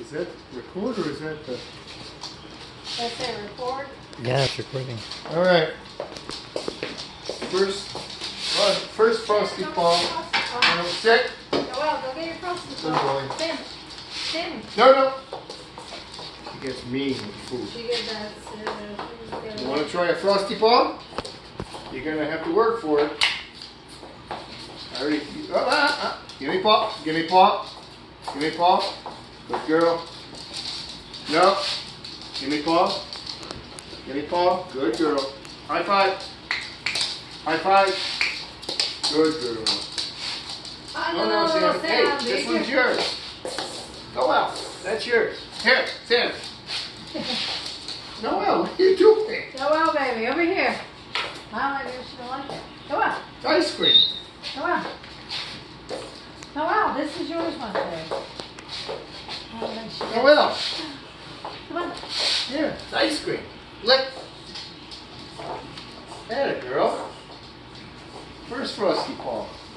Is that record or is that the... Let's say record. Yeah, it's recording. All right. First Frosty ball. Sit. Well, go get your Frosty Good ball. boy. Stand. Stand. No. She gets mean with food. She gets that. You want to try a Frosty ball? You're going to have to work for it. I already... Give me paw. Give me paw. Give me paw. Good girl. No. Give me paw. Give me paw. Good girl. High five. High five. Good girl. No, Sam. Hey, this one's yours. Go out. That's yours. Here, Sam. Noelle, what are you doing? Go out, baby. Over here. Mom, maybe she don't like it. Go out. Ice cream. Go out. Go out. This is yours, my baby. Noelle. Come on. Here, it's ice cream. Lick. There, girl. First Frosty paw.